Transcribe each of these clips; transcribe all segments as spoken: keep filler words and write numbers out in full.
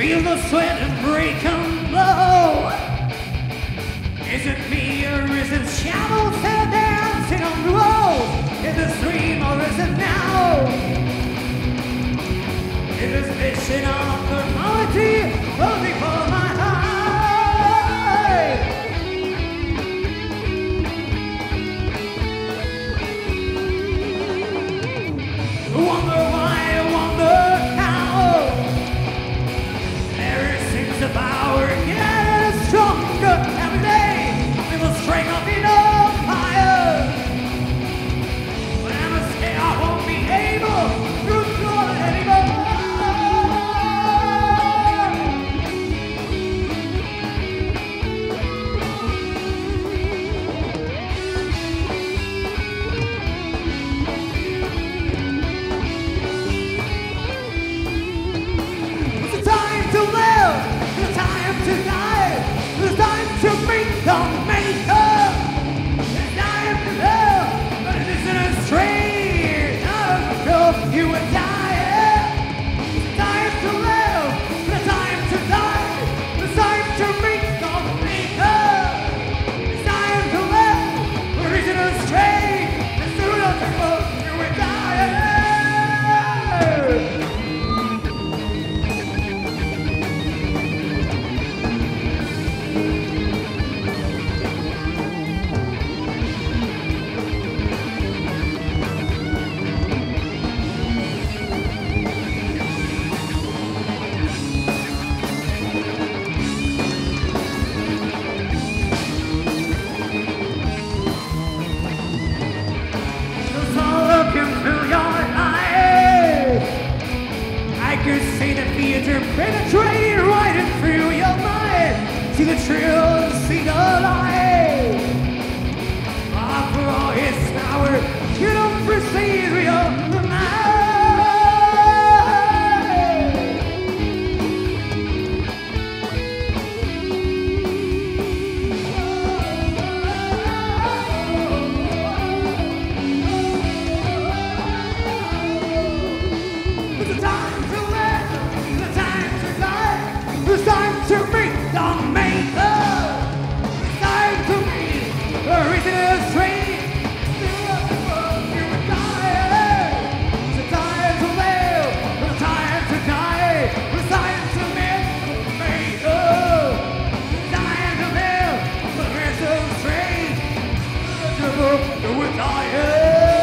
Feel the sweat and break and blow. Is it me or is it shadows that are dancing on the walls? Is it dream or is it now? Is it vision of normality or before my eyes? Wonder why, wonder how. There seems the power getting stronger every day. We will string up in a fire. But I'm scared I won't be able to do it anymore. It's the time to live, it's the time to die, it's the time to meet the maker. It's time to live, but it isn't a strange. I don't know if you would die. It's time to live, it's time to die, it's time to meet the maker. It's time to live, but it isn't a strange. It's soon as you would die. Just look into your eyes. I can see the future penetrating right in through your mind. See the truth, see the light. After all his power, you don't perceive your mind. It's the time to live, it's the time to die, it's time to meet the maker. It's time to meet the reason is strange. Still before you would die. It's the time to live, it's the time to die, it's time to meet the maker. It's time to live, the reason is strange. Still before you would die.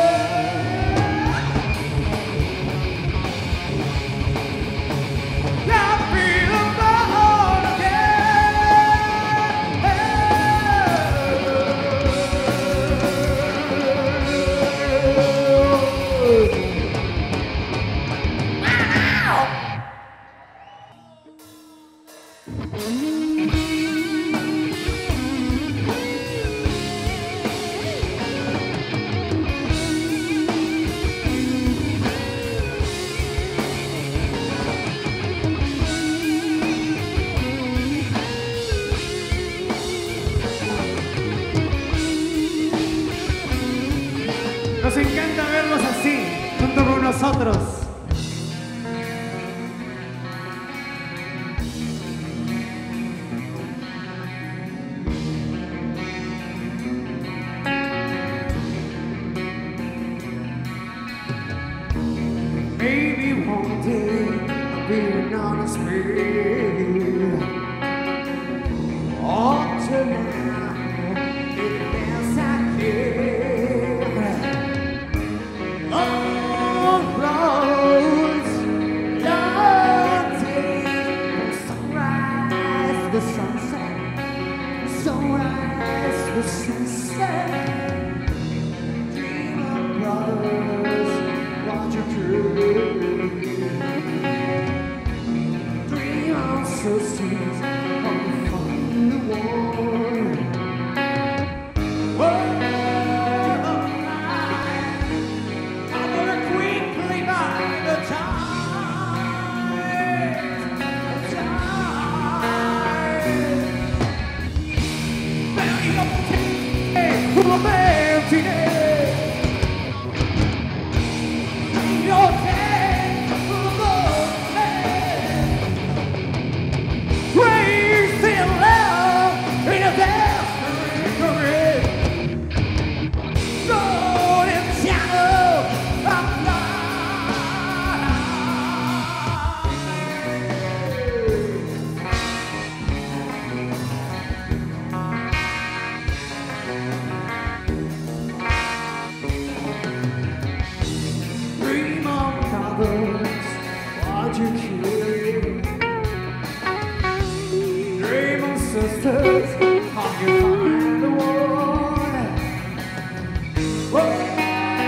Nos encanta verlos así, junto con nosotros. Maybe one day I'll be an honest man. All tonight, the best I can. All roads, long days, from sunrise to sunset, sunrise to sunset. Dream of brothers, watch your crew. Dream of sisters on the wall. World of life, I wanna quickly by the time, the time. Belly of tea, full of emptiness. Your head full of gold. to keep. Dream on sisters, how you find the one. Oh.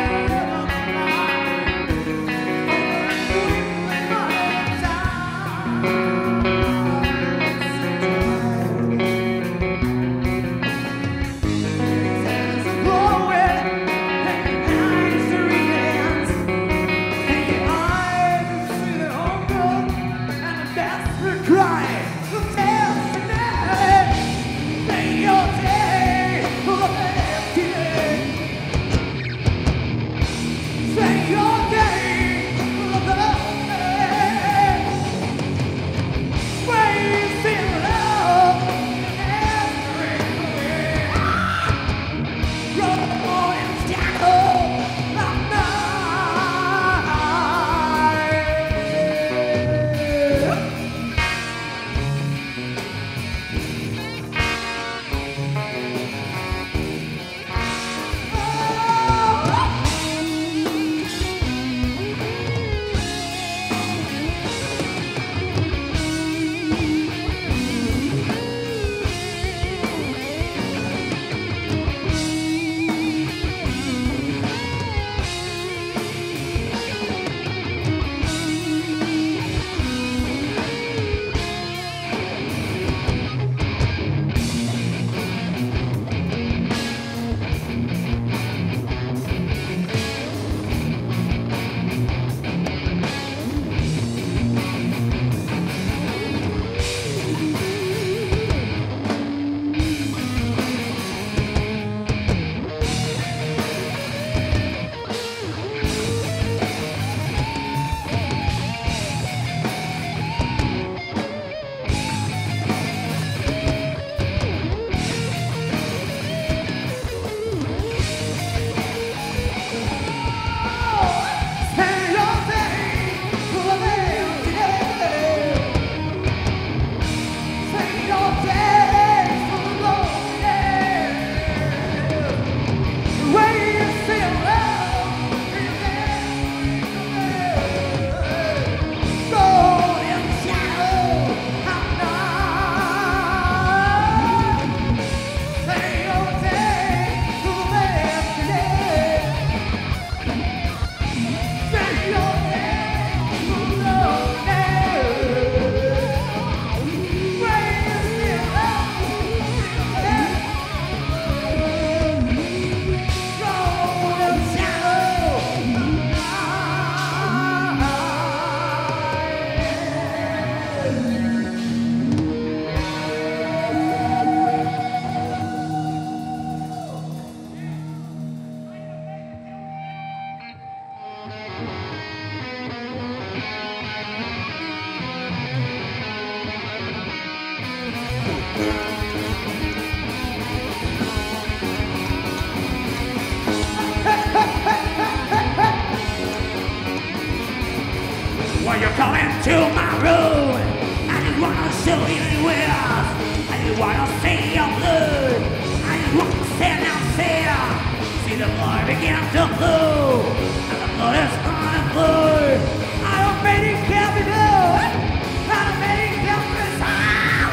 When you're coming to my room, I just wanna show you the wares. I just wanna see your blood. I just wanna stand out there. See the blood begin to flow, and the blood is running blood. I don't mean it can't be done. I don't mean it can't be done.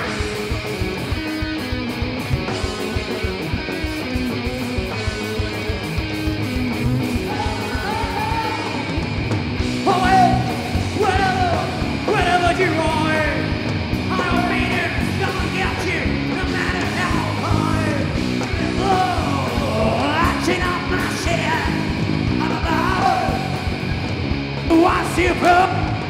Oh well, whatever, whatever you want. I don't mean it's gonna get you, no matter how hard. Oh, I clean up my shit. I'm about to watch you bro.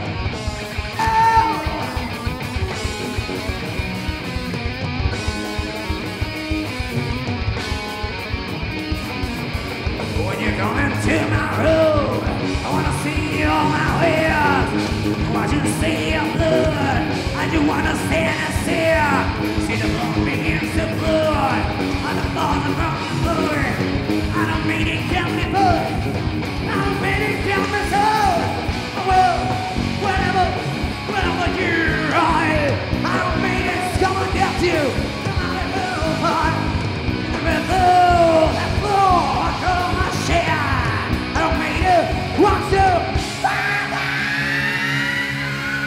When you come into my room, I wanna see all my wares. I want you to see your blood. I just wanna stand and stare. See the blood begins to flood. On the falling from the floor. I don't mean it can't be blood. I don't mean it can't be blood. Oh well, whatever, whatever you're right. I don't mean it's gonna get you. No matter how hard. No matter that floor, I call my share. I don't mean it. Want to.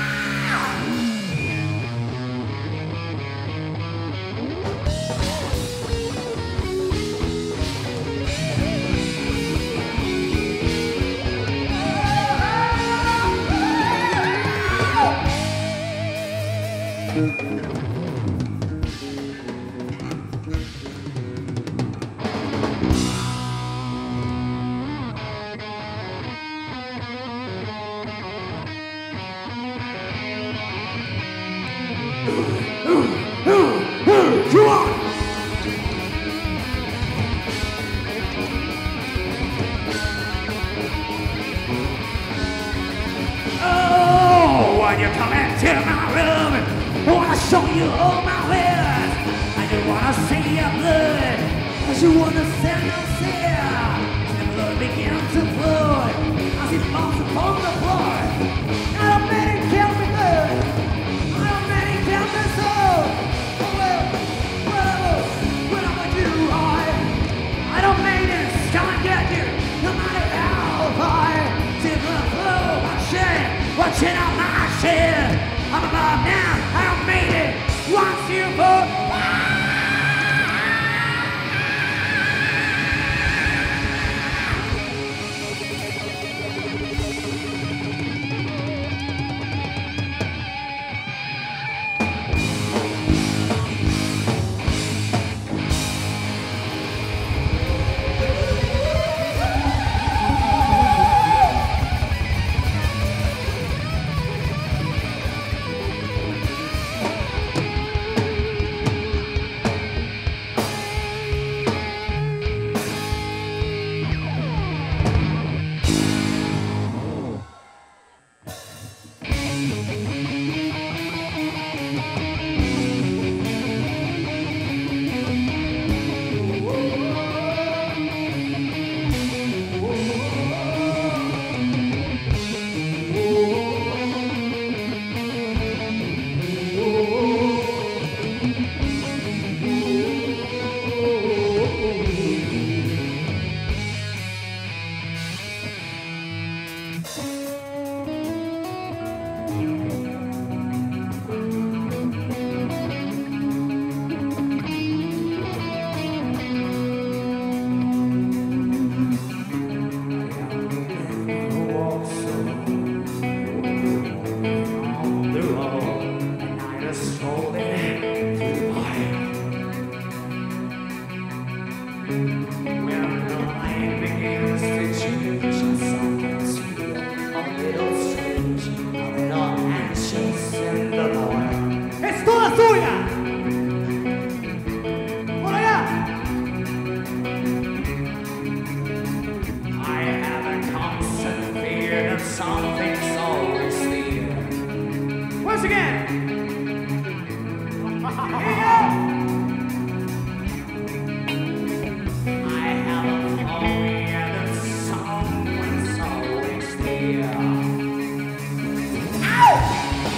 Oh, when you come into my room, I wanna show you all my wares. I just wanna see your blood. I just wanna send no fear. And the blood begins to flow. I see bones upon the floor. I don't let it kill me good. I don't let it kill me so. Oh well, well, when I'm with you, I, I don't make it. Can't get you, no matter how high. See the flow, watching, watching out my shit. I'm above now, I don't made it. Once you fall. Once again. Here you go. I have a memory and a song that's always there. Ow!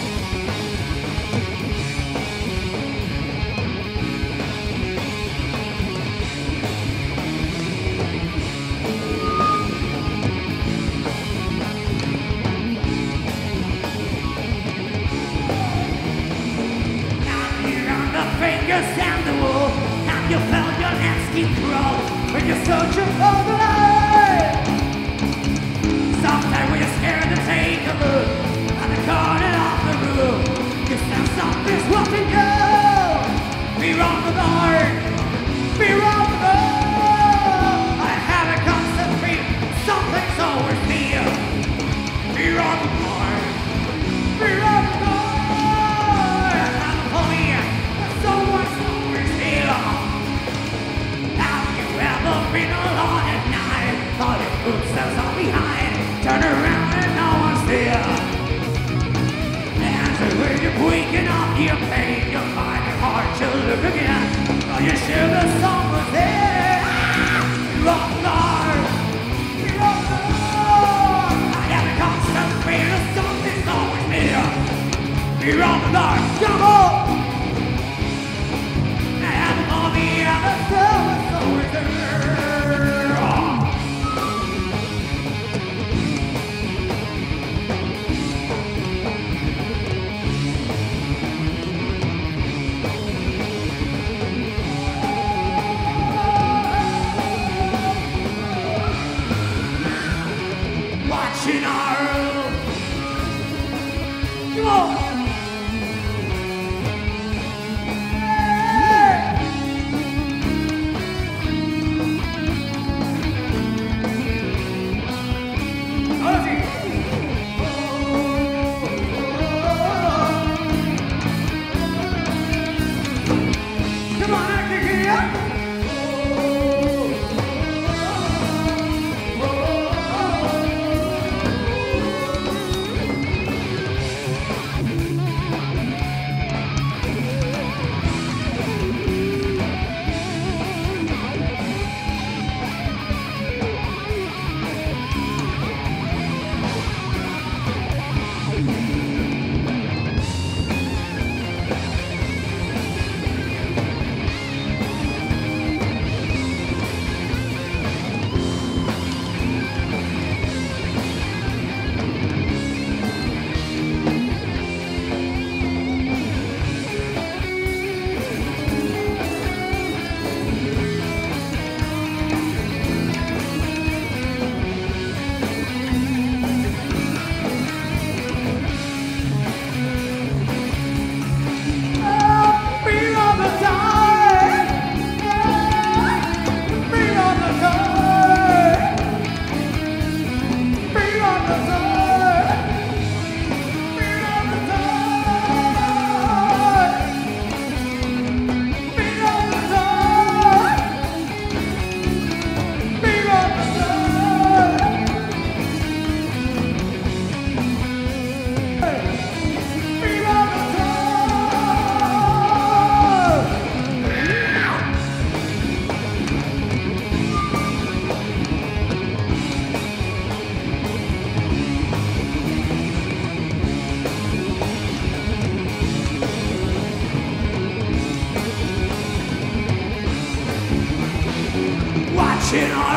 Fingers down the wall, have you felt your nasty throat when you're searching for the light? Sometimes when you're scared to take a look at the corner of the room, you sense something's watching you. Fear of the dark, fear of the dark. I have a constant fear, something's always near. Fear of the dark, fear of the dark. Been alone at night, all your footsteps are behind. Turn around and no one's there. And when you're waking up, your pain, you find it hard to look again. But you sure the song was there. You're on the dark, you're on the dark. I have a constant fear that something's always near. You're on the dark, come on. And all the other stuff is always there. Watching our room. Come on.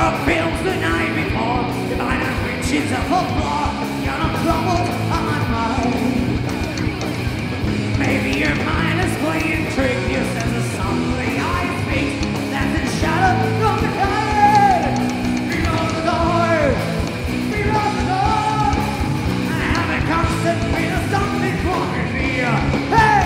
horror films the night before. The minor reaches of the floor. You're not troubled on my mind. Maybe your mind is playing trick. You says the song the eye speaks. That's in shadow from the cloud. Beyond the door. Beyond the door. I have a constant fear of something wrong in here. Hey!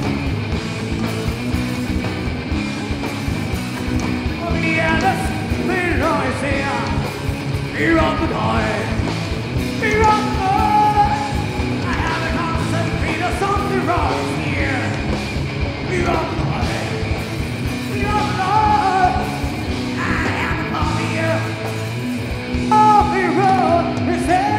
Oh yeah, that's the noise here. Beyond the door. Beyond the door. I have a constant fear of something wrong here. Beyond the door. Beyond the door. I have a phobia. Off the road is there.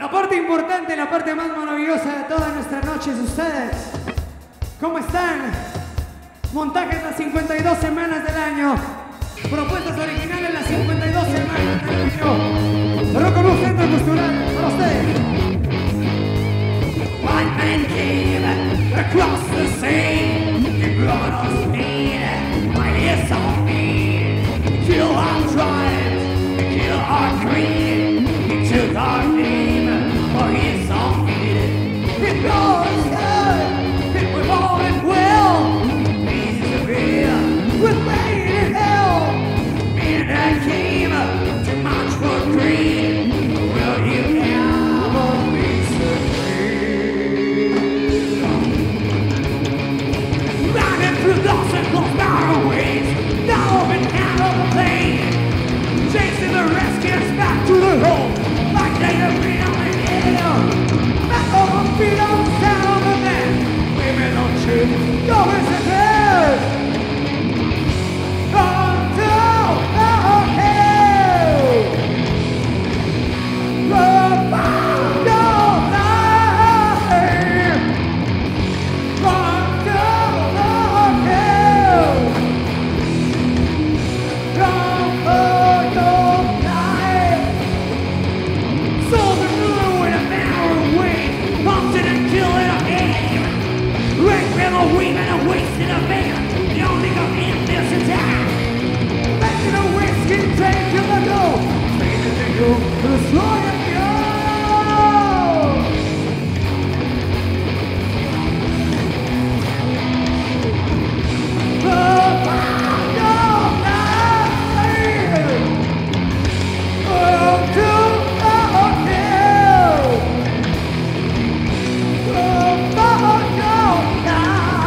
La parte importante, la parte más maravillosa de toda nuestra noche es ustedes. ¿Cómo están? Montajes las cincuenta y dos semanas del año. Propuestas originales las cincuenta y dos semanas del año. Rock Centro Cultural, para ustedes. White man came across the sea. He brought us speed, my ears on me. He killed our tribes, he killed our creed. He took our name for his own feet. It goes good, it was all in well. He's a real With pain in hell. man that came to march for greed. Will you ever be so free? Running through lost and lost byways, now open out of the plane, chasing the rescuers back to the home, like they have been on the hill. Back on my feet, on the sound of the man. Women on shit, Go is the best. Until the hell. The find your life. Until the hell. Don't hurt your life. souls are moving with a matter of weight, pumping and killing a game. Rape and a weaving and wasting a man. The only go in this is time. Making a whiskey drink till I go. Making the go to the slow and go. The find your life. Until the hell. The find your life.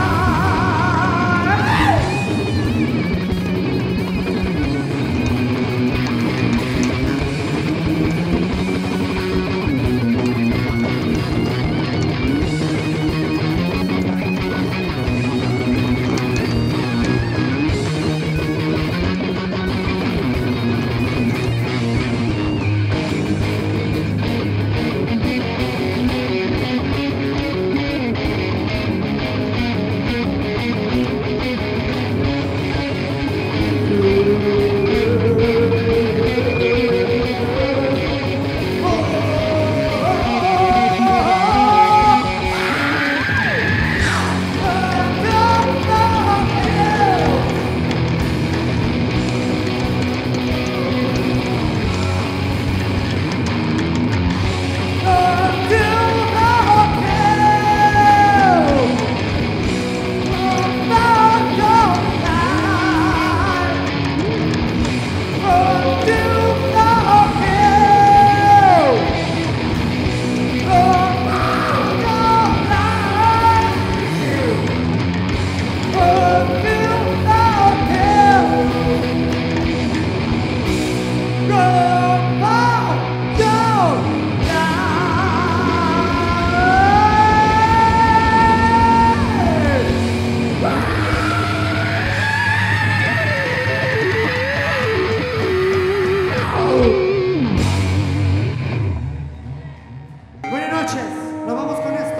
Buenas noches, nos vamos con esto.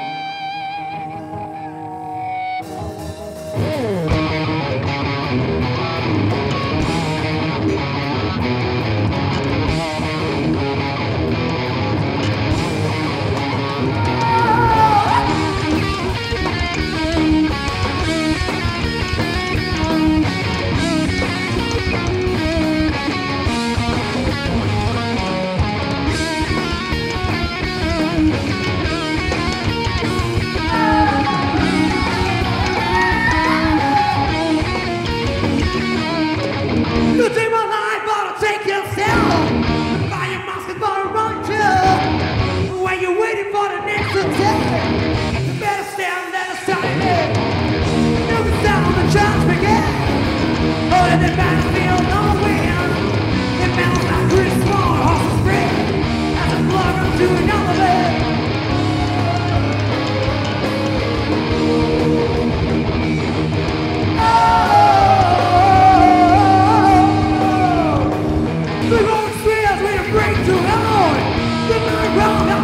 You take my life, but I'll take yourself. Buy your mask and buy a run too. When you're waiting for the next attack, you better stand and aside it. You can sound the chance begin. Oh, in the battlefield, no win. It melts like three small horses spread as a blood runs to another leg. The road spheres we break to hell. The night round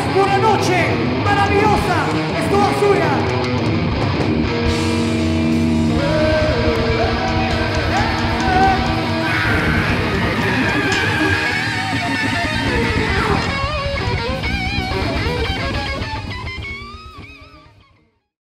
por la noche maravillosa, es toda suya.